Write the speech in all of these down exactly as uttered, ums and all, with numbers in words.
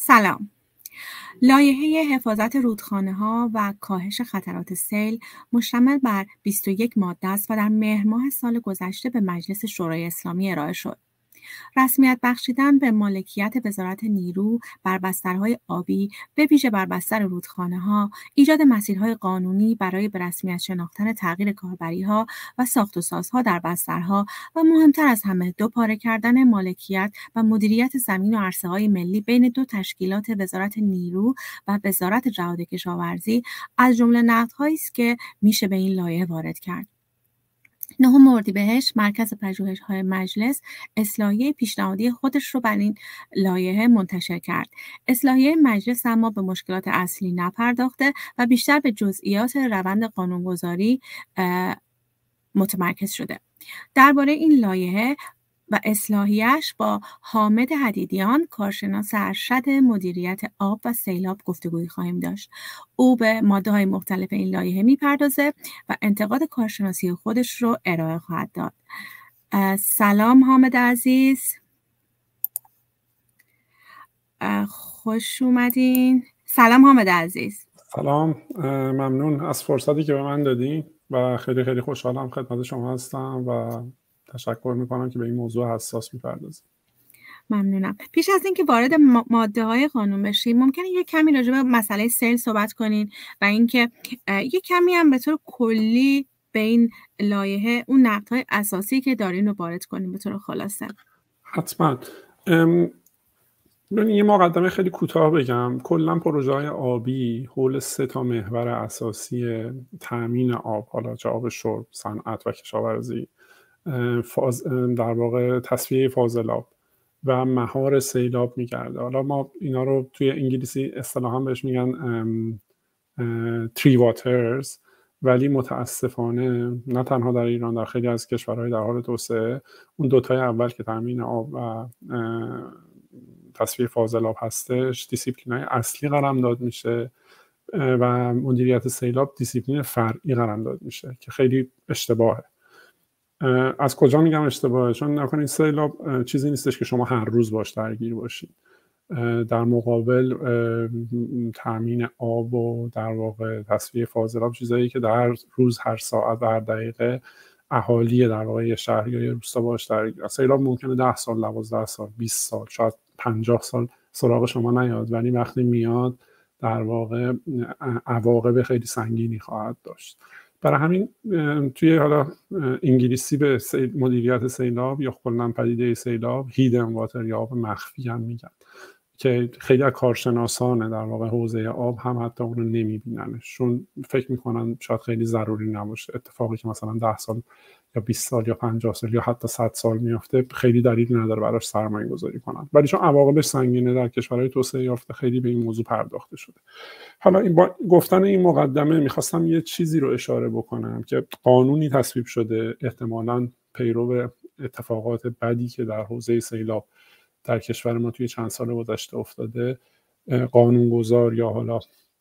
سلام. لایحه حفاظت رودخانه‌ها و کاهش خطرات سیل مشتمل بر بیست و یک ماده است و در مهر ماه سال گذشته به مجلس شورای اسلامی ارائه شد. رسمیت بخشیدن به مالکیت وزارت نیرو بر بسترهای آبی، به ویژه بر بستر رودخانه‌ها، ایجاد مسیرهای قانونی برای به رسمیت شناختن تغییر کاربری‌ها و ساخت و سازها در بسترها و مهمتر از همه دوپاره کردن مالکیت و مدیریت زمین و عرصه‌های ملی بین دو تشکیلات وزارت نیرو و وزارت جهاد کشاورزی از جمله نقدهایی است که میشه به این لایحه وارد کرد. نهم اردیبهشت مرکز پژوهش‌های مجلس اصلاحیه پیشنهادی خودش رو بر این لایحه منتشر کرد. اصلاحیه مجلس اما به مشکلات اصلی نپرداخته و بیشتر به جزئیات روند قانونگذاری متمرکز شده. درباره این لایحه و اصلاحیه‌اش با حامد حدیدیان، کارشناس ارشد مدیریت آب و سیلاب گفتگویی خواهیم داشت. او به ماده‌های مختلف این لایحه می‌پردازه و انتقاد کارشناسی خودش رو ارائه خواهد داد. سلام حامد عزیز. خوش اومدین. سلام حامد عزیز. سلام، ممنون از فرصتی که به من دادین و خیلی خیلی خوشحالم خدمت شما هستم و تشکر میکنم که به این موضوع حساس میپردازیم. ممنونم. پیش از اینکه وارد ماده های قانون بشیم ممکنه یه کمی راجع به مسئله سیل صحبت کنین و اینکه یه کمی هم به طور کلی به این لایحه اون نقدهای اساسی که دارین رو وارد کنین به طور خلاصه. حتما. من یه مقدمه خیلی کوتاه بگم. کلا پروژه های آبی حول سه تا محور اساسی تامین آب، حالا چه آب شرب، صنعت و کشاورزی، فاز در واقع تصفیه فاضلاب و مهار سیلاب میگرده. حالا ما اینا رو توی انگلیسی اصطلاحاً بهش میگن تری واترز، ولی متاسفانه نه تنها در ایران، در خیلی از کشورهای در حال توسعه اون دوتای اول که تامین آب و تصفیه فاضلاب هستش دیسیپلین‌های اصلی قلمداد میشه و مدیریت سیلاب دیسیپلین فرعی قلمداد میشه که خیلی اشتباهه. از کجا میگم اشتباهه؟ چون نکنید سیلاب چیزی نیستش که شما هر روز باش درگیر باشید. در مقابل تامین آب و در واقع تصفیه فاضلاب چیزایی که در روز، هر ساعت و هر دقیقه اهالی در واقع یه شهر یا یه روستا باش درگیر. سیلاب ممکنه ده سال، دوازده سال، بیست سال، شاید پنجاه سال سراغ شما نیاد، ولی وقتی میاد در واقع عواقب خیلی سنگینی خواهد داشت. برای همین توی حالا انگلیسی به سیل، مدیریت سیلاب یا کلاً پدیده سیلاب هیدن واتر یا آب مخفی هم میگن که خیلی از کارشناسان در واقع حوزه آب هم حتی اون رو نمیبیننش، چون فکر میکنن شاید خیلی ضروری نباشه. اتفاقی که مثلا ده سال یا بیست سال یا پنجاه سال یا حتی صد سال میفته خیلی دلیلی نداره براش سرمایه گذاری کنن، ولی چون عواقبش سنگینه در کشورهای توسعه یافته خیلی به این موضوع پرداخته شده. حالا این با گفتن این مقدمه میخواستم یه چیزی رو اشاره بکنم که قانونی تصویب شده، احتمالاً پیرو اتفاقات بدی که در حوزه سیلاب در کشور ما توی چند سال گذشته افتاده، قانونگذار یا حالا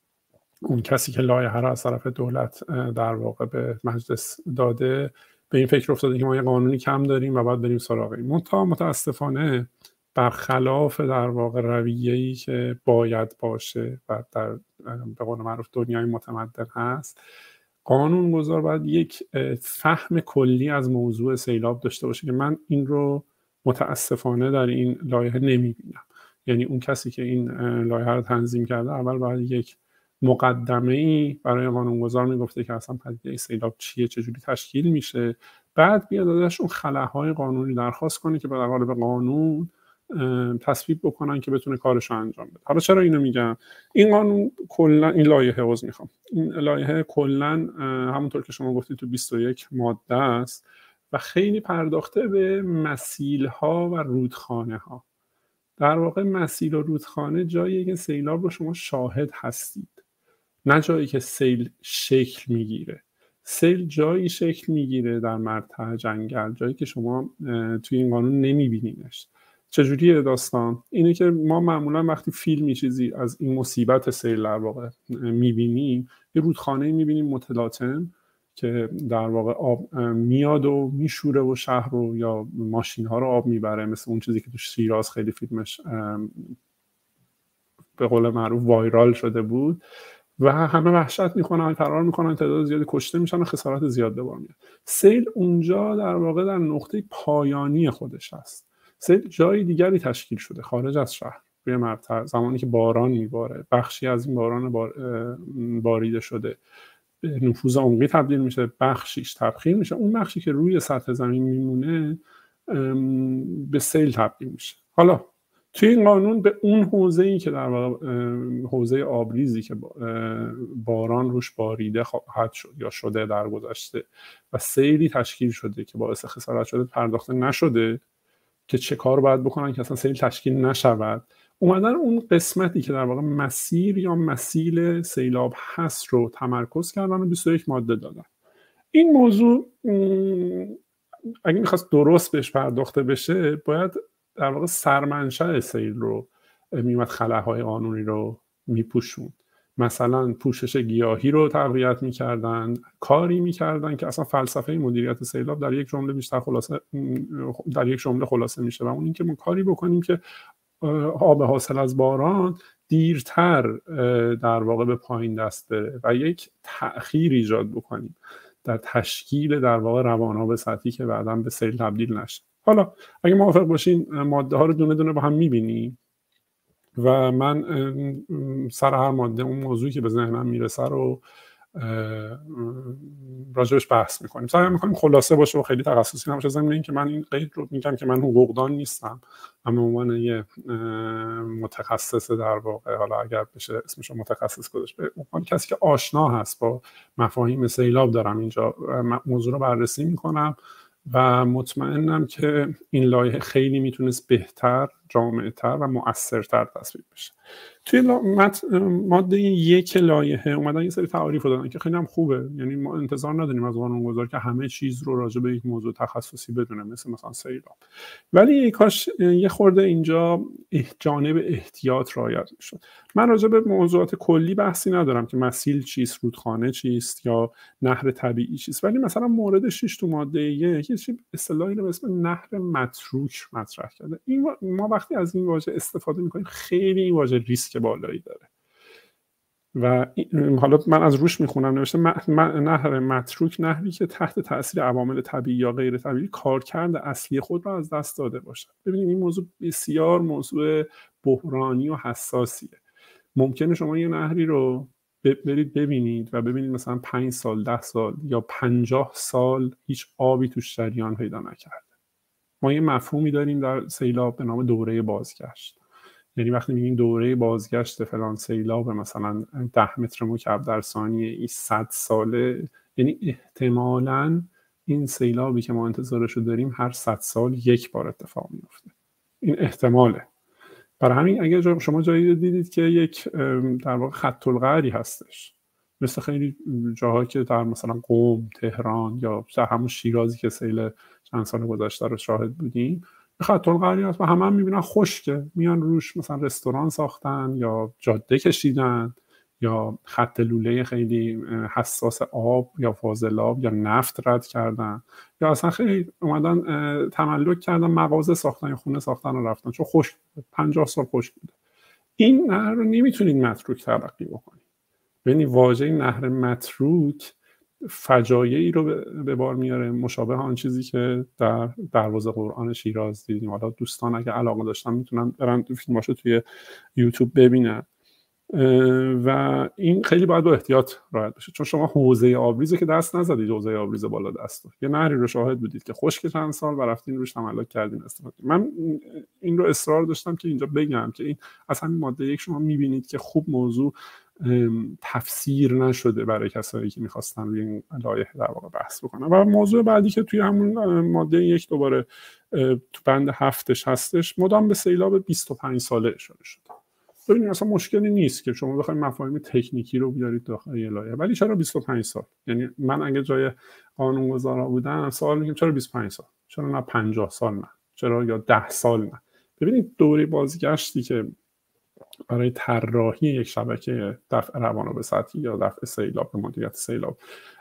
اون کسی که لایحه را از طرف دولت در واقع به مجلس داده به این فکر افتاده که ما یه قانونی کم داریم و باید بریم سراغ این. منتها متاسفانه برخلاف در واقع رویه‌ای که باید باشه و در به قول معروف دنیای متمدن هست، قانونگذار باید یک فهم کلی از موضوع سیلاب داشته باشه که من این رو متاسفانه در این لایحه نمیبینم. یعنی اون کسی که این لایحه رو تنظیم کرده اول باید یک مقدمه‌ای برای قانونگذار میگفته که اصلا پدیده سیلاب چیه، چجوری تشکیل میشه، بعد بیاد ازش اون خلاهای قانونی درخواست کنه که در قالب قانون تصویب بکنن که بتونه کارش رو انجام بده. حالا چرا اینو میگم؟ این قانون کلا این لایحه عذر میخوام این لایحه کلا همونطور که شما گفتید تو بیست و یک ماده است و خیلی پرداخته به مسیل‌ها و رودخانه‌ها. در واقع مسیل و رودخانه جاییه که سیلاب رو شما شاهد هستید، نه جایی که سیل شکل میگیره. سیل جایی شکل میگیره در مرتع جنگل، جایی که شما توی این قانون نمیبینینش. چجوریه داستان؟ اینه که ما معمولا وقتی فیلمی چیزی از این مصیبت سیل در واقع میبینیم، یه رودخانه میبینیم متلاطم که در واقع آب میاد و میشوره و شهر رو یا ماشین ها رو آب میبره، مثل اون چیزی که تو شیراز خیلی فیلمش به قول معروف وایرال شده بود و همه وحشت میکنن، فرار میکنن، تعداد زیادی کشته میشن و خسارت زیاد به بار میاد. سیل اونجا در واقع در نقطه پایانی خودش هست. سیل جای دیگری تشکیل شده خارج از شهر، روی مرتع، زمانی که باران میباره، بخشی از این باران بار باریده شده به نفوذ عمقی تبدیل میشه، بخشیش تبخیر میشه، اون بخشی که روی سطح زمین میمونه به سیل تبدیل میشه. حالا توی این قانون به اون حوزه‌ای که در واقع حوزه آبریزی که باران روش باریده خواهد شد یا شده در گذشته و سیلی تشکیل شده که باعث خسارت شده پرداخته نشده، که چه کار باید بکنن که اصلا سیل تشکیل نشود، اومدن اون قسمتی که در واقع مسیر یا مسیل سیلاب هست رو تمرکز کردن و بیست و یک ماده دادن. این موضوع اگه میخواست درست بهش پرداخته بشه باید در واقع سرمنشأ سیل رو میومد خلاهای قانونی رو میپوشوند. مثلا پوشش گیاهی رو تقویت میکردن، کاری میکردن که اصلا فلسفه مدیریت سیلاب در یک جمله بیشتر خلاصه در یک جمله خلاصه میشه و اون این که ما کاری بکنیم که آب حاصل از باران دیرتر در واقع به پایین دست بره و یک تأخیر ایجاد بکنیم در تشکیل در واقع روان‌آب سطحی که بعداً به سیل تبدیل نشه. حالا اگه موافق باشین ماده ها رو دونه دونه با هم میبینیم و من سر هر ماده اون موضوعی که به ذهنم میرسه رو راجبش بحث میکنیم. سعی میکنیم خلاصه باشه و خیلی تخصصی نباشه. ضمن این که من این قید رو میگم که من حقوقدان نیستم، اما عنوان یه متخصص در واقع، حالا اگر بشه اسمش متخصص گذاشت، به عنوان کسی که آشنا هست با مفاهیم سیلاب دارم اینجا موضوع رو بررسی میکنم و مطمئنم که این لایحه خیلی میتونست بهتر، جامع‌تر و مؤثرتر تصویب بشه. توی ماده یک لایحه اومدن یه سری تعاریف دادن که خیلی هم خوبه، یعنی ما انتظار نداریم از قانونگذار که همه چیز رو راجع به یک موضوع تخصصی بدونه، مثل مثلا سیلاب، ولی کاش یه خورده اینجا جانب احتیاط رعایت میشد. من راجع به موضوعات کلی بحثی ندارم که مسیل چیست، رودخانه چیست یا نهر طبیعی چیست، ولی مثلا مورد شش تو ماده یک یه چیز اصطلاحی به اسم نهر متروک مطرح کرده. این ما وقتی از این واژه استفاده میکنیم خیلی این واژه ریسک بالایی داره و حالا من از روش میخونم نوشته نهر متروک نهری که تحت تاثیر عوامل طبیعی یا غیر طبیعی کارکرد اصلی خود را از دست داده باشد. ببینید این موضوع بسیار موضوع بحرانی و حساسیه. ممکنه شما یه نهری رو برید ببینید و ببینید مثلا پنج سال، ده سال یا پنجاه سال هیچ آبی توش جریان پیدا نکرده. ما یه مفهومی داریم در سیلاب به نام دوره بازگشت. یعنی وقتی میگیم دوره بازگشت فلان سیلاب مثلا ده متر مکعب در ثانیه این صد ساله، یعنی احتمالاً این سیلابی که ما انتظارش رو داریم هر صد سال یک بار اتفاق میفته. این احتماله. برای همین اگر شما جایی دیدید که یک در واقع خط القعری هستش، مثل خیلی جاهایی که در مثلا قم، تهران یا همون شیرازی که سیل چند سال گذشته رو شاهد بودیم، خط القعری هست و همه هم میبینن خشکه، میان روش مثلا رستوران ساختن یا جاده کشیدن یا خط لوله خیلی حساس آب یا فاضلاب یا نفت رد کردن یا اصلا خیلی اومدن تملک کردن، مغازه ساختن یا خونه ساختن و رفتن چون خشک پنجاه سال خشک بوده. این نهر رو نمیتونید متروک تلقی بکنید. یعنی واژه نهر متروک فجایعی رو به بار میاره، مشابه آن چیزی که در دروازه قرآن شیراز دیدیم. حالا دوستان اگه علاقه داشتن میتونن برن فیلماشو توی یوتیوب ببینن و این خیلی باید با احتیاط رعایت بشه، چون شما حوزه آبریزه که دست نزدید، حوزه آبریز بالا دست یه نهری رو شاهد بودید که خشک چند سال و رفتین روش تملک کردین استفاده. من این رو اصرار داشتم که اینجا بگم که این از همین ماده یک شما میبینید که خوب موضوع تفسیر نشده برای کسایی که میخواستن روی این لایحه در واقع بحث بکنن. و موضوع بعدی که توی همون ماده یک دوباره تو بند هفتش هستش، مدام به سیلاب بیست و پنج ساله اشاره شده. ببینید اصلا مشکلی نیست که شما بخواید مفاهیم تکنیکی رو بیارید داخل لایحه، ولی چرا بیست و پنج سال؟ یعنی من اگه جای قانونگذارا بودم سوال میگم چرا بیست و پنج سال؟ چرا نه پنجاه سال نه؟ چرا یا ده سال نه؟ ببینید دوره بازگشتی که برای طراحی یک شبکه دفع روان‌آب سطحی یا دفع سیلاب به مدیریت سیلاب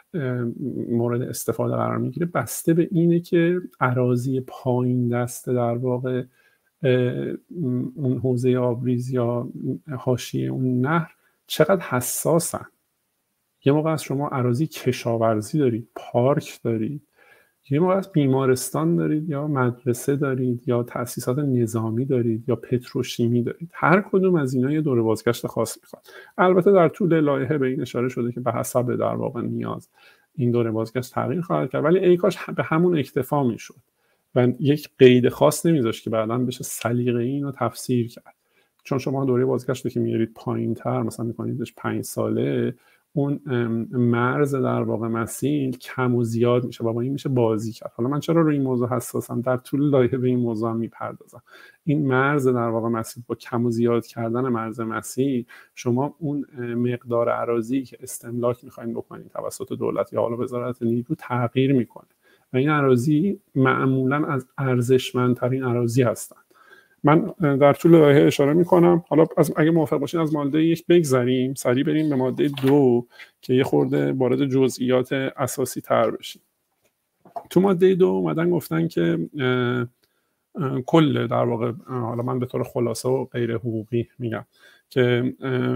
مورد استفاده قرار میگیره، بسته به اینه که اراضی پایین دسته در واقع اون حوزه آبریز یا حاشیه اون نهر چقدر حساسن. یه موقع از شما اراضی کشاورزی دارید، پارک دارید، یه موقع از بیمارستان دارید یا مدرسه دارید یا تأسیسات نظامی دارید یا پتروشیمی دارید. هر کدوم از اینا یه دوره بازگشت خاص میخواد. البته در طول لایحه به این اشاره شده که به حسب در واقع نیاز این دوره بازگشت تغییر خواهد کرد، ولی ای کاش به همون اکتفا میشد و یک قید خاص نمیذاشت که بعداً بشه سلیقه‌ای اینو تفسیر کرد. چون شما دوره بازگشت که میارید پایین‌تر، مثلا می‌کنیدش پنج ساله، اون مرز در واقع مسیل کم و زیاد میشه و با این میشه بازی کرد. حالا من چرا روی این موضوع حساسم؟ در طول لایحه به این موضوع هم میپردازم. این مرز در واقع مسیل با کم و زیاد کردن مرز مسیل، شما اون مقدار اراضی که استملاک میخواین بکنید توسط دولت یا حالا وزارت نیرو تغییر میکنه و این اراضی معمولا از ارزشمندترین اراضی هستن. من در طول لایحه اشاره میکنم. حالا از اگه موافق باشین از ماده یک بگذریم، سریع بریم به ماده دو که یه خورده وارد جزئیات اساسی تر بشیم. تو ماده دو اومدن گفتن که اه اه کل در واقع، حالا من به طور خلاصه و غیر حقوقی میگم که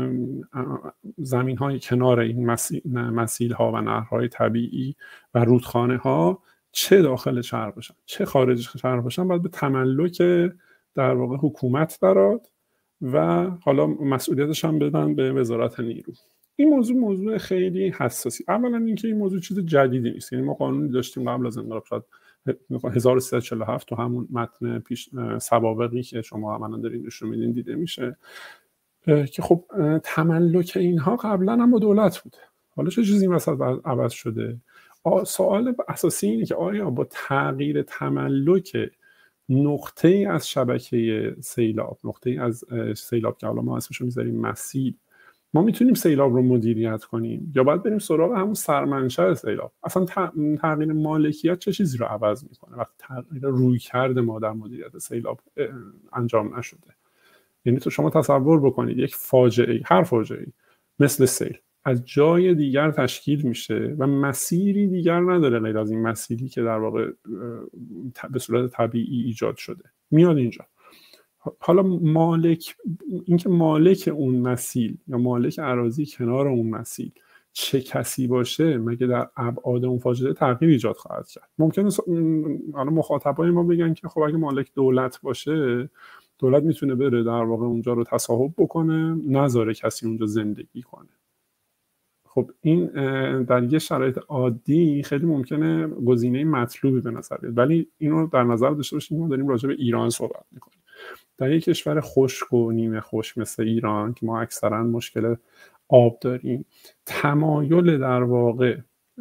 زمین های کنار این مسیل ها و نهرهای طبیعی و رودخانه ها چه داخل شهر باشن چه خارج شهر باشن باید به تملک در واقع حکومت براد و حالا مسئولیتش هم بدن به وزارت نیرو. این موضوع موضوع خیلی حساسی. اولا اینکه این موضوع چیز جدیدی نیست، یعنی ما قانونی داشتیم قبل از انقلاب، شاید هزار و سیصد و چهل و هفت تو همون متن پیش سوابقی که شما عملا دارین نشون میدین دیده میشه که خب تملک اینها قبلا هم با دولت بوده. حالا چه چیزی مثلا عوض شده؟ سوال اساسی اینه که آیا با تغییر تملک نقطه ای از شبکه سیلاب، نقطه ای از سیلاب که حالا ما اسمشو میذاریم مسیل، ما میتونیم سیلاب رو مدیریت کنیم یا باید بریم سراغ همون سرمنشأ سیلاب؟ اصلا تغییر مالکیت چه چیزی رو عوض میکنه وقتی تغییر رویکرد ما در مدیریت سیلاب انجام نشده؟ یعنی تو شما تصور بکنید یک فاجعه، هر فاجعه‌ای مثل سیل از جای دیگر تشکیل میشه و مسیری دیگر نداره غیر از این مسیری که در واقع به صورت طبیعی ایجاد شده، میاد اینجا. حالا مالک، اینکه مالک اون مسیل یا مالک اراضی کنار اون مسیل چه کسی باشه، مگه در ابعاد اون فاجعه تغییر ایجاد خواهد کرد؟ ممکنه حالا مخاطبای ما بگن که خب اگه مالک دولت باشه، دولت میتونه بره در واقع اونجا رو تصاحب بکنه، نذاره کسی اونجا زندگی کنه. خب این در یه شرایط عادی خیلی ممکنه گزینه مطلوبی به نظر بیاد، ولی اینو در نظر داشته باشید ما داریم راجع به ایران صحبت میکنیم. در یک کشور خشک و نیمه خشک مثل ایران که ما اکثرا مشکل آب داریم، تمایل در واقع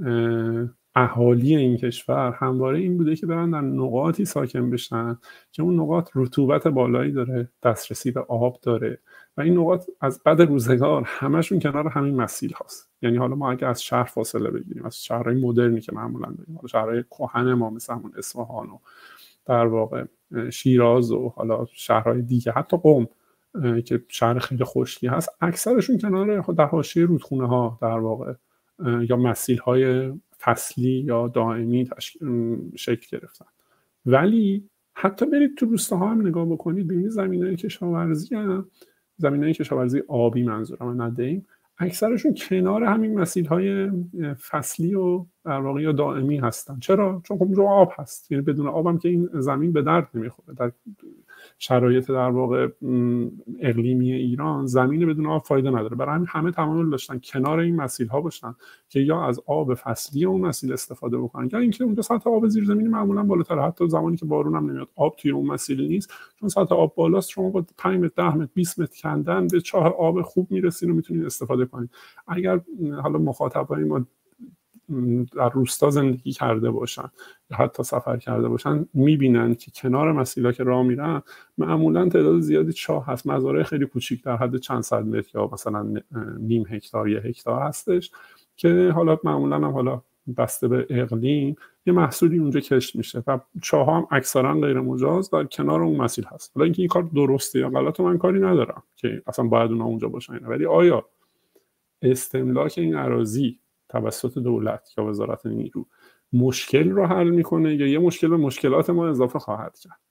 اهالی این کشور همواره این بوده که برن در نقاطی ساکن بشن که اون نقاط رطوبت بالایی داره، دسترسی به آب داره و این نقاط از بعد روزگار همشون کنار همین مسیل هاست. یعنی حالا ما اگه از شهر فاصله بگیریم، از شهرهای مدرنی که معمولا داریم، حالا شهرهای کهن ما مثل همون اصفهان و در واقع شیراز و حالا شهرهای دیگه، حتی قم که شهر خیلی خشکی هست، اکثرشون کنار در حاشیه رودخونه ها در واقع یا مسیل های فصلی یا دائمی شکل گرفتن. ولی حتی برید تو روستاها هم نگاه بکنید، ببینید زمینای کشاورزی هم، زمینای کشاورزی آبی منظورم ندهیم، اکثرشون کنار همین مسیل‌های فصلی و در واقع یا دائمی هستن. چرا؟ چون خب رو آب هست. یعنی بدون آب هم که این زمین به درد نمیخوره. در شرایط در واقع اقلیمی ایران زمین بدون آب فایده نداره. برای همین همه تمایل داشتن کنار این مسیل‌ها باشن که یا از آب فصلی اون مسیل استفاده بکنن یا اینکه اونجا سطح آب زیرزمینی معمولا بالاتره، حتی زمانی که بارون هم نمیاد آب توی اون مسیل نیست، چون سطح آب بالاست، شما با پنج متر ده متر بیست متر کندن به چاه آب خوب میرسین و میتونید استفاده کنید. اگر حالا مخاطبای ما در روستا زندگی کرده باشن یا حتی سفر کرده باشن، میبینن که کنار مسیلا که راه میرن معمولا تعداد زیادی چاه هست، مزارع خیلی کوچیک در حد چند صد متر یا مثلا نیم هکتار یا هکتار هستش که حالا معمولا هم حالا بسته به اقلیم یه محصولی اونجا کشت میشه و چاه هم اکثرا غیر مجاز در کنار اون مسیل هست. حالا اینکه این کار درسته یا غلطه من کاری ندارم که اصلا باید اونا اونجا باشن، ولی آیا استملاک این اراضی توسط دولت یا وزارت نیرو مشکل رو حل میکنه یا یه مشکل به مشکلات ما اضافه خواهد کرد؟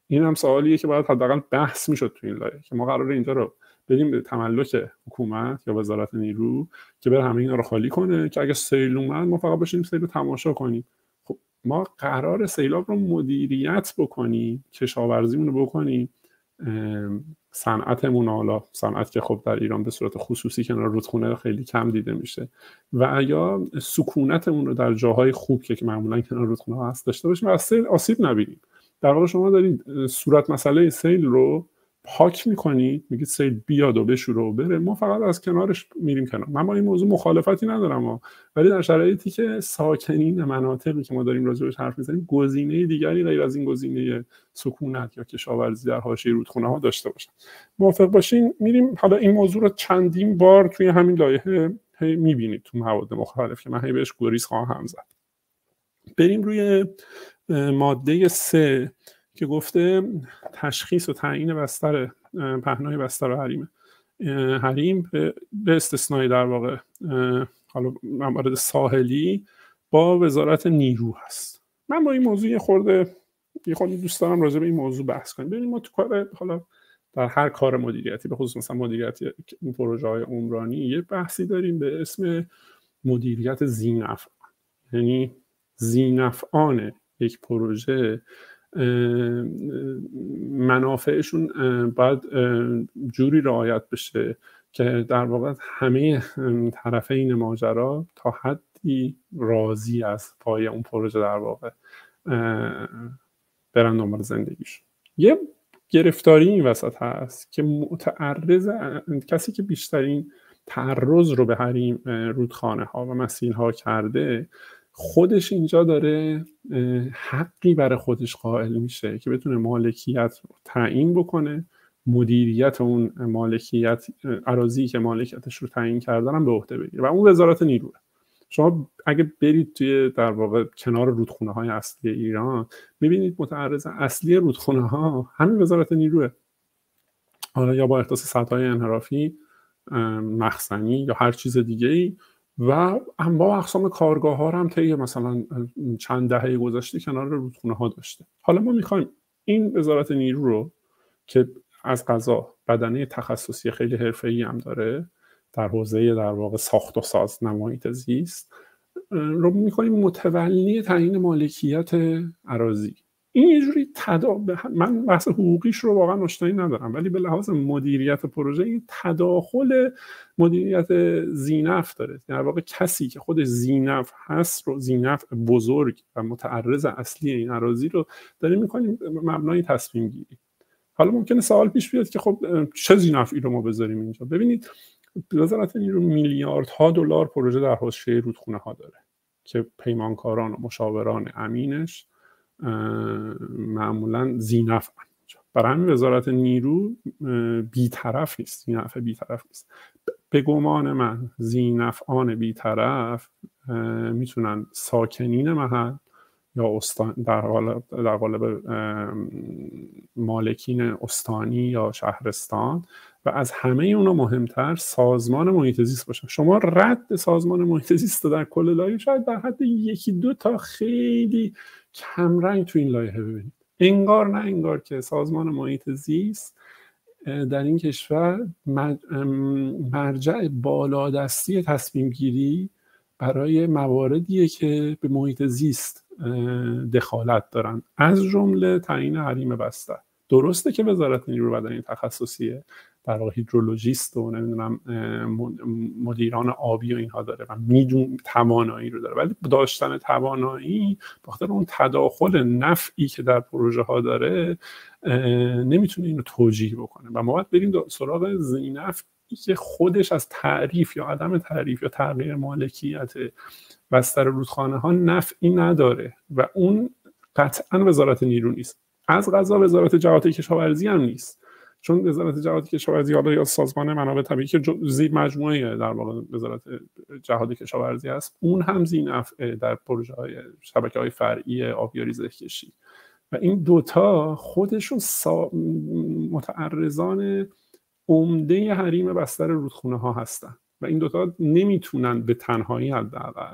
این هم سوالیه که باید حداقل بحث میشد تو این لایه که ما قراره اینجا رو بدیم به تملک حکومت یا وزارت نیرو که بره همه اینا رو خالی کنه که اگه سیل اومد ما فقط باشیم سیل رو تماشا کنیم. خب ما قرار سیلاب رو مدیریت بکنیم، کشاورزیمون رو بکنیم، صنعتمون، حالا صنعت که خب در ایران به صورت خصوصی کنار رودخونه خیلی کم دیده میشه، و یا سکونتمون رو در جاهای خوب که معمولا کنار رودخونه ها هست داشته باشیم و از سیل آسیب نبینیم. در واقع شما دارید صورت مسئله سیل رو پاک میکنید، میگید سیل بیاد و بشوره و بره، ما فقط از کنارش میریم کنار. من با این موضوع مخالفتی ندارم ها. ولی در شرایطی که ساکنین مناطقی که ما داریم راجعش حرف میزنیم گزینه دیگری غیر از این گزینه سکونت یا کشاورزی در حاشیه رودخونه ها داشته باشن، موافق باشین میریم. حالا این موضوع رو چندین بار توی همین لایحه میبینید تو مواد مختلف که من هی بهش گریز خواهم زد. بریم روی ماده سه که گفته تشخیص و تعیین بستر پهنای بستر و حریم حریم به استثنای در واقع حالا موارد ساحلی با وزارت نیرو هست. من با این موضوع یه خورده یه خورده دوست دارم راجع به این موضوع بحث کنیم. ببینید ما تو کار، حالا در هر کار مدیریتی، به خصوص مثلا مدیریتی این پروژه های عمرانی، یه بحثی داریم به اسم مدیریت ذینفع. یعنی ذینفعان یک پروژه منافعشون باید جوری رعایت بشه که در واقع همه طرفین ماجرا تا حدی راضی از پای اون پروژه در واقع برن دنبال زندگیش. یه گرفتاری این وسط هست که متعرض کسی که بیشترین تعرض رو به حریم رودخانه ها و مسیل ها کرده خودش اینجا داره حقی برای خودش قائل میشه که بتونه مالکیت رو تعیین بکنه، مدیریت اون مالکیت اراضی که مالکیتش رو تعیین کردن هم به عهده بگیره و اون وزارت نیروه. شما اگه برید توی در واقع کنار رودخونه های اصلی ایران میبینید متعرض اصلی رودخونه ها همین وزارت نیروه، حالا یا با احداث سدهای انحرافی مخزنی یا هر چیز دیگه ای، و انواع اقسام کارگاه ها هم طی مثلا چند دهه گذشته کنار رودخونه ها داشته. حالا ما میخوایم این وزارت نیرو رو که از قضا بدنه تخصصی خیلی حرفه‌ای هم داره در حوزه در واقع ساخت و ساز محیط زیست رو میکنیم متولی تعیین مالکیت اراضی. این یه جوری تدا... من بحث حقوقیش رو واقعا آشنایی ندارم، ولی به لحاظ مدیریت پروژه این تداخل مدیریت ذینفع داره. در واقع کسی که خودش ذینفع هست رو، ذینفع بزرگ و متعرض اصلی این اراضی رو داره میکنیم مبنای تصمیم گیری. حالا ممکنه سوال پیش بیاد که خب چه ذینفعی رو ما بذاریم اینجا؟ ببینید وزارت نیرو میلیاردها دلار پروژه در حوزه رودخونه ها داره که پیمانکاران و مشاوران امینش معمولا ذینفع. برای همین وزارت نیرو بی‌طرف نیست، ذینفع بی‌طرف نیست. به گمان من ذینفعان بی‌طرف میتونن ساکنین محل یا استان در قالب در قالب مالکین استانی یا شهرستان و از همه اونا مهمتر سازمان محیط زیست باشن. شما رد سازمان محیط زیست در کل لایحه شاید در حد یکی دو تا خیلی کمرنگ تو این لایحه ببینید. انگار نه انگار که سازمان محیط زیست در این کشور مرجع بالادستی تصمیم گیری برای مواردیه که به محیط زیست دخالت دارن، از جمله تعیین حریم بستر. درسته که وزارت نیرو بدنه تخصصیه، در واقع هیدرولوژیست و نمیدونم مدیران آبی و اینها داره و میدون توانایی رو داره، ولی داشتن توانایی بخاطر اون تداخل نفعی که در پروژه ها داره نمیتونه اینو توجیه بکنه و ما باید بریم سراغ ذینفعی که خودش از تعریف یا عدم تعریف یا تغییر مالکیت بستر رودخانه ها نفعی نداره و اون قطعا وزارت نیرو نیست. از قضا وزارت جهات کشاورزی هم نیست، چون وزارت جهات کشاورزی حالا یا سازمان منابع طبیعی که زیر مجموعه در واقع وزارت جهات کشاورزی است، اون هم ذینفع در پروژه های شبکه های فرعی آبیاری زهکشی و این دوتا خودشون سا... متعرضان عمده حریم بستر رودخونه ها هستن و این دوتا نمیتونن به تنهایی حداقل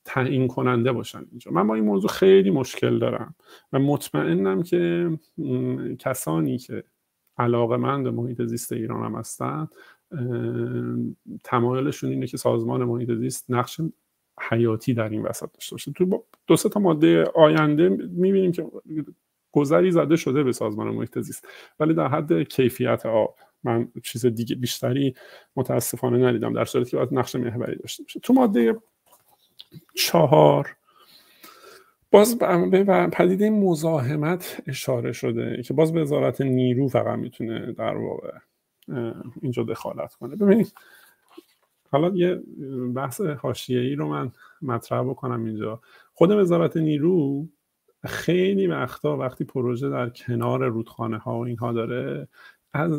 تعیین کننده باشن اینجا. من با این موضوع خیلی مشکل دارم و مطمئنم که کسانی که علاقه‌مند محیط زیست ایران هم هستن تمایلشون اینه که سازمان محیط زیست نقش حیاتی در این وسط داشته باشه. تو دو سه تا ماده آینده می‌بینیم که گذری زده شده به سازمان محیط زیست، ولی در حد کیفیت آب من چیز دیگه بیشتری متاسفانه ندیدم، در صورتی که باید نقش محوری داشته باشه. تو ماده چهار باز به پدیده مزاحمت اشاره شده که باز به وزارت نیرو فقط میتونه در واقع اینجا دخالت کنه. ببینید حالا یه بحث حاشیه‌ای رو من مطرح بکنم اینجا. خود وزارت نیرو خیلی وقتا وقتی پروژه در کنار رودخانه ها و اینها داره، از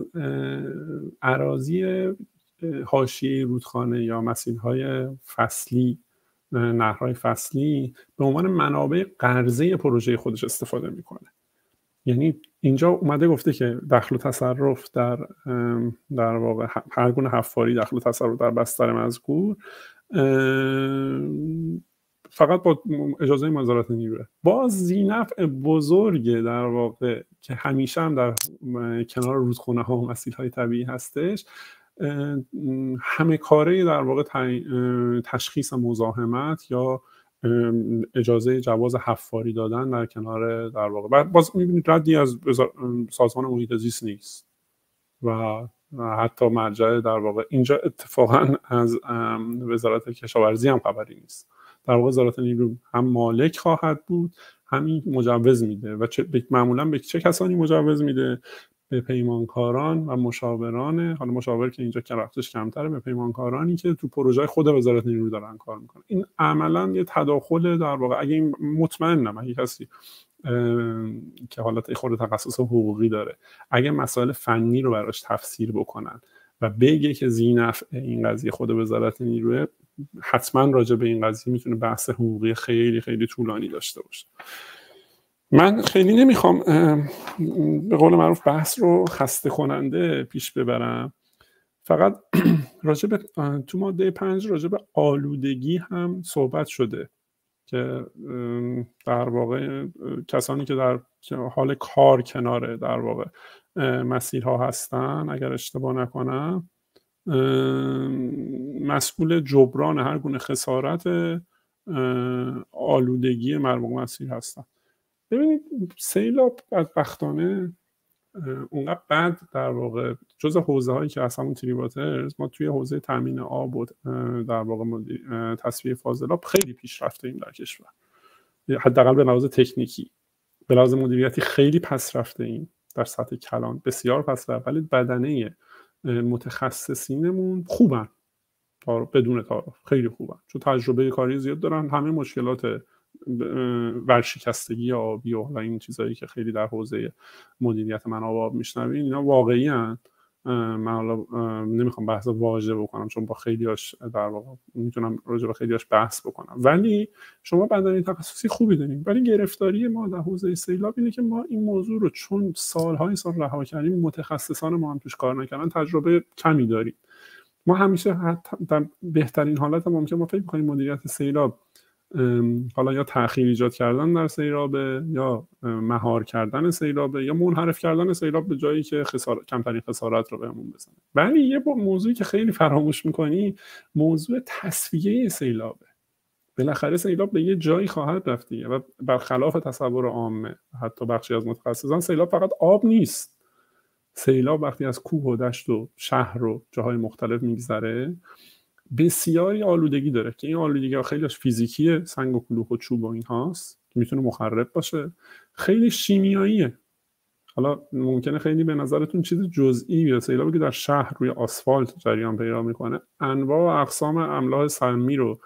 اراضی حاشیه رودخانه یا مسیرهای فصلی، نهرهای فصلی به عنوان منابع قرضه پروژه خودش استفاده میکنه. یعنی اینجا اومده گفته که دخل و تصرف در در واقع هر گونه حفاری دخل و تصرف در بستر مذکور فقط با اجازه وزارت نیروه. باز ذینفع بزرگ در واقع که همیشه هم در کنار رودخانه ها و مسیرهای طبیعی هستش، همه کاره در واقع تشخیص مزاحمت یا اجازه جواز حفاری دادن در کنار در واقع. باز می‌بینید ردی از سازمان محیط زیست نیست و حتی مرجع در واقع اینجا اتفاقا از وزارت کشاورزی هم خبری نیست. در واقع وزارت نیرو هم مالک خواهد بود، همین مجوز میده و معمولا به چه کسانی مجوز میده؟ به پیمانکاران و مشاوران، حالا مشاور که اینجا که وقتش کمتره، به پیمانکارانی که تو پروژه خود وزارت نیرو دارن کار میکنن. این عملا یه تداخل در واقع. اگه این مطمئنم اگه کسی که حالت خود تخصص حقوقی داره اگه مسائل فنی رو براش تفسیر بکنن و بگه که ذینفع این قضیه خود وزارت نیروه، حتما راجع به این قضیه میتونه بحث حقوقی خیلی خیلی طولانی داشته باشه. من خیلی نمیخوام به قول معروف بحث رو خسته کننده پیش ببرم، فقط راجع به تو ماده پنج راجع به آلودگی هم صحبت شده که در واقع کسانی که در حال کار کنار در واقع مسیرها هستن، اگر اشتباه نکنم مسئول جبران هر گونه خسارت آلودگی مربوط مسیر هستن. ببینید سیلاب بدبختانه اونقدر بد در واقع جز حوزه هایی که از همون تری واترز ما توی حوزه تامین آب و در واقع تصفیه فاضلاب خیلی پیشرفته ایم در کشور، حداقل به لحاظ تکنیکی. به لحاظ مدیریتی خیلی پس رفته ایم در سطح کلان، بسیار پس رفته، ولی بدنه متخصصینمون خوبن بدون تعارف، خیلی خوبن چون تجربه کاری زیاد دارن. همه مشکلات ورشکستگی آبی و حالا این چیزایی که خیلی در حوزه مدیریت منابع آب میشنوین اینا واقعی ان. من حالا نمیخوام بحث واژه بکنم چون با خیلیاش در واقع میتونم راجع به خیلیاش بحث بکنم، ولی شما بدنه تخصصی خوبی دارین. ولی گرفتاری ما در حوزه سیلاب اینه که ما این موضوع رو چون سالهای سال رها کردیم، متخصصان ما هم توش کار نکردن، تجربه کمی داریم. ما همیشه حتی در بهترین حالت ممکن ما فکر می‌کنیم مدیریت سیلاب حالا یا تأخیر ایجاد کردن در سیلابه یا مهار کردن سیلابه یا منحرف کردن سیلاب به جایی که خسارت کمترین خسارت رو بهمون بزنه. ولی یه موضوعی که خیلی فراموش می‌کنی موضوع تصفیه سیلابه. بالاخره سیلاب به یه جایی خواهد رفت دیگه و برخلاف تصور عامه حتی بخشی از متخصصان سیلاب فقط آب نیست. سیلاب وقتی از کوه و دشت و شهر و جاهای مختلف میگذره بسیاری آلودگی داره که این آلودگی ها خیلیش فیزیکیه، سنگ و کلوخ و چوب و این هاست که میتونه مخرب باشه، خیلی شیمیاییه. حالا ممکنه خیلی به نظرتون چیز جزئی بیاد، سیلابی که در شهر روی آسفالت جریان پیدا میکنه انواع و اقسام املاح سمی رو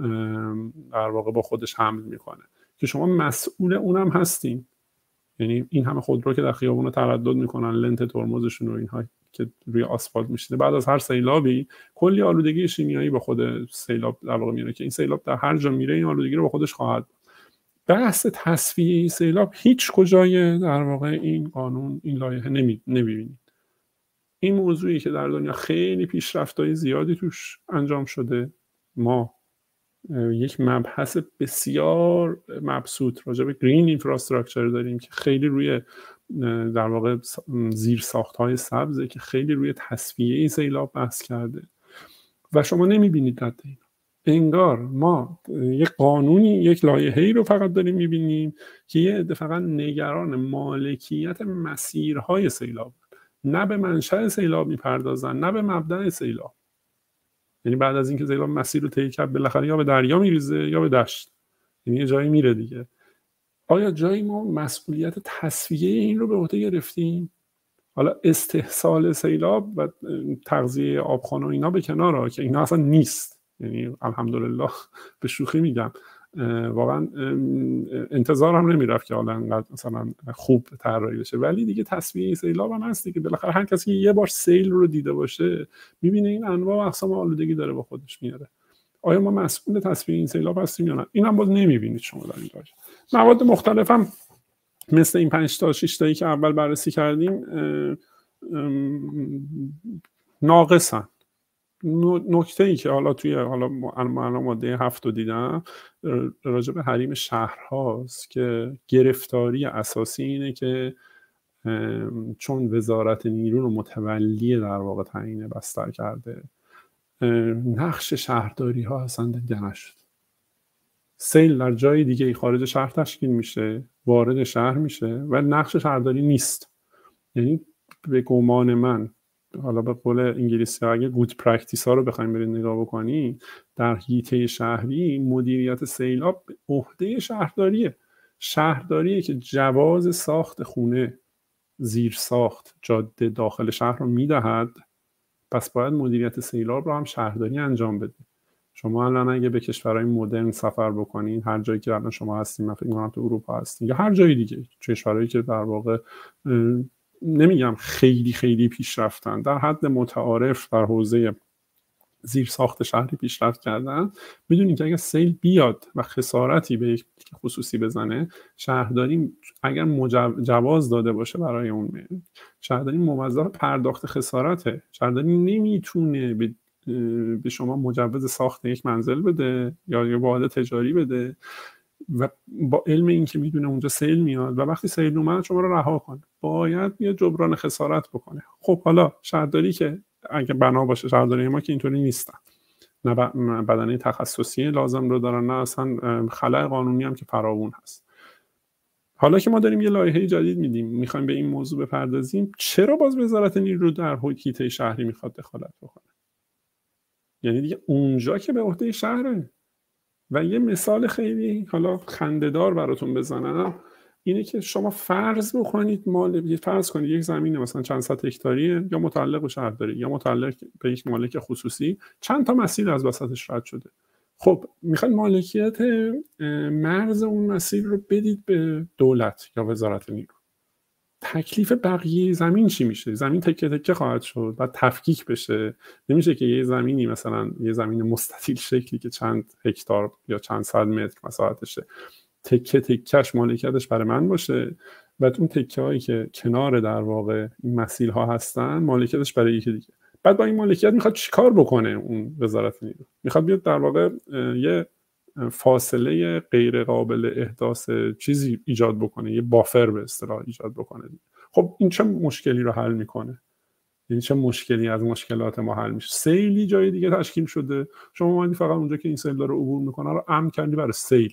در واقع با خودش حمل میکنه که شما مسئول اونم هستین. یعنی این همه خودرو که در خیابون تردد میکنن، لنت ترمزشون و اینها که روی آسفالت میشینه، بعد از هر سیلابی کلی آلودگی شیمیایی با خود سیلاب در واقع میاره که این سیلاب در هر جا میره این آلودگی رو با خودش خواهد. بحث تصفیه سیلاب هیچ کجای در واقع این قانون این لایحه نمی نمیبینید. این موضوعی که در دنیا خیلی پیشرفت‌های زیادی توش انجام شده، ما یک مبحث بسیار مبسوط راجع به گرین اینفراستراکچر داریم که خیلی روی در واقع زیرساخت‌های سبزه که خیلی روی تصفیه سیلاب بحث کرده و شما نمی‌بینید رد این. انگار ما یک قانونی، یک لایحه‌ای رو فقط داریم می‌بینیم که یه عده فقط نگران مالکیت مسیرهای سیلاب، نه به منشأ سیلاب می‌پردازن، نه به مبدأ سیلاب. یعنی بعد از اینکه سیلاب مسیر رو طی کرد بالاخره یا به دریا میریزه یا به دشت، یعنی یه جایی میره دیگه. آیا جایی ما مسئولیت تصفیه این رو به عهده گرفتیم؟ حالا استحصال سیلاب و تغذیه آبخانه و اینا به کنار که اینا اصلا نیست، یعنی الحمدلله به شوخی میگم واقعا انتظار هم نمیرفت که حالا انقدر مثلا خوب طراحی بشه، ولی دیگه تصفیه سیلاب هم هست دیگه. بالاخره هر کسی یه بار سیل رو دیده باشه میبینه این انواع و اقسام آلودگی داره با خودش میاره. آیا ما مسئول تصفیه این سیلاب هستیم یا نه؟ این هم باز نمیبینید شما در این راجع. مواد مختلف هم مثل این پنج تا شش تایی که اول بررسی کردیم ناقصن. نکته ای که حالا توی حالا من ماده هفت رو دیدم راجع به حریم شهرهاست که گرفتاری اساسی اینه که چون وزارت نیرو رو متولی در واقع تعیین بستر کرده، نقش شهرداری ها اصلا دیده نشد. سیل در جای دیگه خارج شهر تشکیل میشه، وارد شهر میشه و نقش شهرداری نیست. یعنی به گمان من، حالا به قول انگلیسی ها اگه گود پرکتیس ها رو بخوایم برید نگاه بکنی، در حیطه شهری مدیریت سیلاب به عهده شهرداریه. شهرداریه که جواز ساخت خونه، زیر ساخت، جاده داخل شهر رو میدهد، پس باید مدیریت سیلاب رو هم شهرداری انجام بده. شما الان اگه به کشورهای مدرن سفر بکنین، هر جایی که الان شما هستین، من فکر می‌کنم تو اروپا هستین یا هر جای دیگه، کشورهایی که در واقع نمیگم خیلی خیلی پیشرفتن، در حد متعارف در حوزه زیر ساخت شهری پیشرفت کردن، میدونید که اگر سیل بیاد و خسارتی به یک خصوصی بزنه، شهرداری اگر جواز داده باشه برای اون، شهرداری موظف پرداخت خسارته. شهرداری نمیتونه به به شما مجوز ساخت یک منزل بده یا یه واحد تجاری بده و با علم این که میدونه اونجا سیل میاد و وقتی سیل اومد شما رو رها کنه، باید یه جبران خسارت بکنه. خب حالا شهرداری که اگه بنا باشه، شهرداری ما که اینطوری نیستن، نه بدنه تخصصی لازم رو دارن، نه اصلا خلأ قانونی هم که فراوون هست. حالا که ما داریم یه لایحه جدید میدیم، میخوایم به این موضوع بپردازیم، چرا باز وزارت نیرو در حیطه شهری میخواد دخالت بکنه؟ یعنی دیگه اونجا که به عهده شهره. و یه مثال خیلی حالا خنده‌دار براتون بزنم، اینه که شما فرض بکنید مال فرض کنید یک زمین مثلا چند صد هکتاریه، یا متعلق به شهرداری یا متعلق به یک مالک خصوصی، چند تا مسیر از وسطش رد شده. خب میخواید مالکیت مرز اون مسیر رو بدید به دولت یا وزارت نیرو. تکلیف بقیه زمین چی میشه؟ زمین تکه تکه خواهد شد، بعد تفکیک بشه. نمیشه که یه زمینی مثلا یه زمین مستطیل شکلی که چند هکتار یا چند صد متر مساحتشه، تکه تکهش مالکیتش برای من باشه، بعد اون تکه هایی که کنار در واقع این مسیرها هستن مالکیتش برای یکی دیگه. بعد با این مالکیت میخواد چیکار بکنه اون وزارت نیرو؟ میخواد بیاد در واقع یه فاصله غیر قابل احداث چیزی ایجاد بکنه، یه بافر به اصطلاح ایجاد بکنه. خب این چه مشکلی رو حل میکنه؟ این چه مشکلی از مشکلات ما حل میشه؟ سیلی جای دیگه تشکیل شده، شما اومدی فقط اونجا که این سیل داره عبور میکنه رو امن کردی برای سیل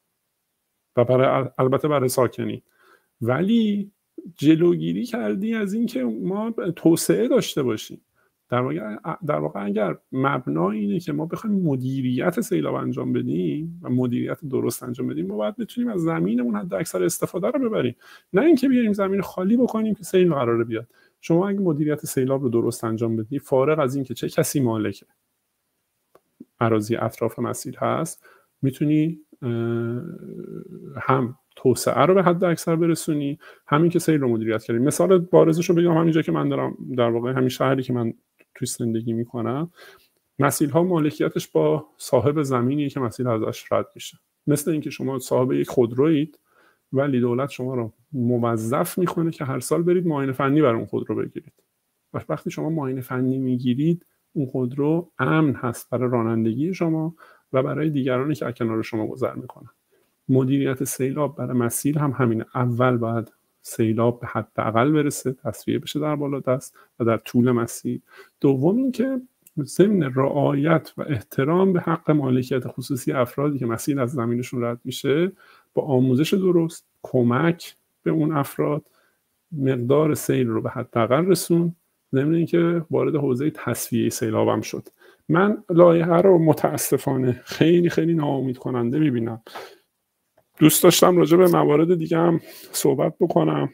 و برای البته برای ساکنین، ولی جلوگیری کردی از این که ما توسعه داشته باشیم. در واقع در واقع اگر مبنا اینه که ما بخوایم مدیریت سیلاب انجام بدیم و مدیریت درست انجام بدیم، ما باید بتونیم از زمینمون حد اکثر استفاده رو ببریم، نه اینکه بیاریم زمین خالی بکنیم که سیل قراره بیاد. شما اگه مدیریت سیلاب رو درست انجام بدی، فارغ از این که چه کسی مالک اراضی اطراف مسیر هست، میتونی هم توسعه رو به حد اکثر برسونی، همین که سیل رو مدیریت کردی. مثال بارزش رو بگم، همینجا که من دارم در واقع همین شهری که من توی زندگی میکنم، مسیرها مالکیتش با صاحب زمینی که مسیر ازش رد میشه. مثل اینکه شما صاحب یک خودرویید ولی دولت شما رو موظف میکنه که هر سال برید معاینه فنی برای اون خودرو بگیرید. و وقتی شما معاینه فنی میگیرید، اون خودرو امن هست برای رانندگی شما و برای دیگرانی که از کنار شما گذر میکنن. مدیریت سیلاب برای مسیل هم همینه. اول باید سیلاب به حداقل برسه، تصفیه بشه در بالادست و در طول مسیر. دوم اینکه ضمن رعایت و احترام به حق مالکیت خصوصی افرادی که مسیل از زمینشون رد میشه، با آموزش درست، کمک به اون افراد، مقدار سیل رو به حداقل رسون، ضمن اینکه وارد حوزه تصفیه سیلاب هم شد. من لایحه رو متاسفانه خیلی خیلی ناامید کننده میبینم. دوست داشتم راجع به موارد دیگه هم صحبت بکنم،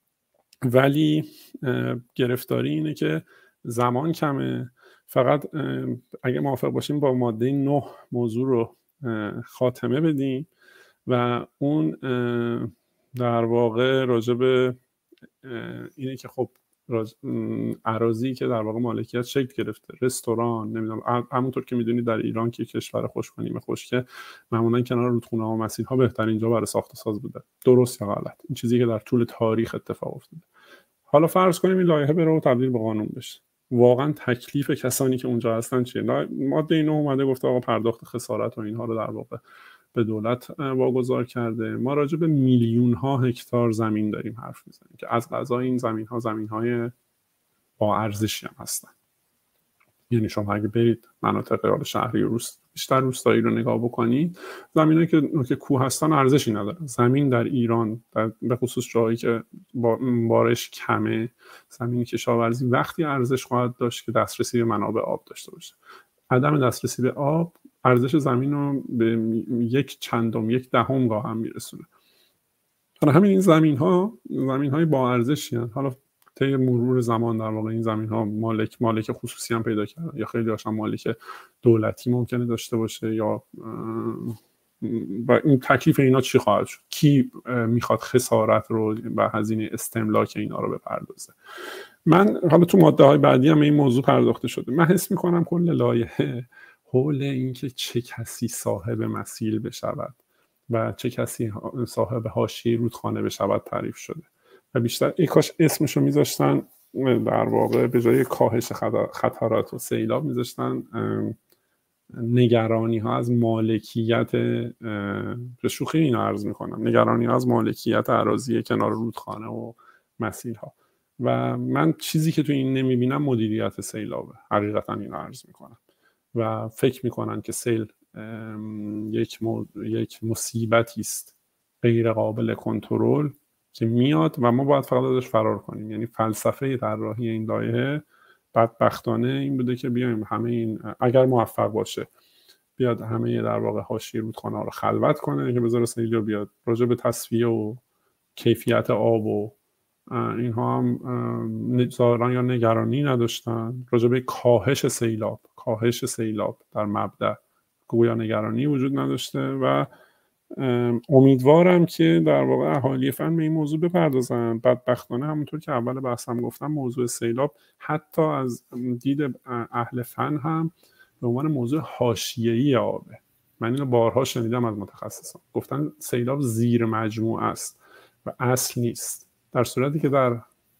ولی گرفتاری اینه که زمان کمه. فقط اگه موافق باشیم با ماده نه موضوع رو خاتمه بدیم و اون در واقع راجع به اینه که خب اراضی که در واقع مالکیت شکل گرفته، رستوران، نمیدونم، همونطور که میدونید در ایران که کشور خشک و نیمه خشکه، معمولا کنار رودخونه ها و مسیرها بهترین جا برای ساخت و ساز بوده. درست یا غلط، این چیزی که در طول تاریخ اتفاق افتاده. حالا فرض کنیم این لایحه بره و تبدیل به قانون بشه، واقعا تکلیف کسانی که اونجا هستن چیه؟ ماده اینو اومده گفته آقا پرداخت خسارت و اینها رو در واقع به دولت واگذار کرده. ما راجع به میلیون ها هکتار زمین داریم حرف میزنیم که از قضا این زمین ها زمین های با ارزشی هم هستن. یعنی شما اگه برید مناطق شهری و روست بیشتر روستایی رو نگاه بکنید، زمینایی که که کوه هستن ارزشی ندارن. زمین در ایران در به خصوص جایی که بارش کمه، زمین کشاورزی وقتی ارزش خواهد داشت که دسترسی به منابع آب داشته باشه. عدم دسترسی به آب ارزش زمین رو به یک چندم، یک دهم گاه هم میرسونه. برای همین این زمین ها زمین های با ارزشی هستند. حالا طی مرور زمان در واقع این زمین ها مالک مالک خصوصی هم پیدا کردن، یا خیلی هاشون مالک دولتی ممکنه داشته باشه، یا و این تکلیف اینا چی خواهد شد؟ کی میخواد خسارت رو و هزینه استملاک اینا رو بپردازه؟ من حالا تو ماده های بعدی هم این موضوع پرداخته شده. من حس میکنم کل لایحه حول اینکه چه کسی صاحب مسیل بشود و چه کسی صاحب حاشیه رودخانه بشود تعریف شده و بیشتر ای کاش اسمشو میذاشتن در واقع به جای کاهش خطرات و سیلاب میذاشتن نگرانی ها از مالکیت، به شوخی اینو عرض میکنم، نگرانی ها از مالکیت اراضی کنار رودخانه و مسیل ها. و من چیزی که تو این نمیبینم مدیریت سیلابه، حقیقتا اینو عرض میکنم. و فکر میکنن که سیل یک یک مصیبتی است غیر قابل کنترل که میاد و ما باید فقط ازش فرار کنیم. یعنی فلسفه طراحی این لایحه بدبختانه این بوده که بیایم همه این، اگر موفق باشه، بیاد همه در واقع حاشیه رودخانه رو خلوت کنه که بذاره سیل بیاد. راجع به تصفیه و کیفیت آب و اینها هم ظاهرا یا نگرانی نداشتن. راجع به کاهش سیلاب کاهش سیلاب در مبدأ گویا نگرانی وجود نداشته و امیدوارم که در واقع اهالی فن به این موضوع بپردازن. بدبختانه همونطور که اول بحثم گفتم موضوع سیلاب حتی از دید اهل فن هم به عنوان موضوع حاشیه‌ای آبه. من اینو بارها شنیدم از متخصصان، گفتن سیلاب زیر مجموعه است و اصل نیست، در صورتی که در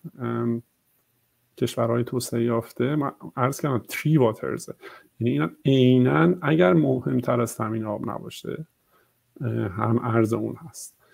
کشورهای توسعه یافته من عرض کردم تری واترز، یعنی اینا عیناً اگر مهمتر از تامین آب نباشه هم ارز اون هست.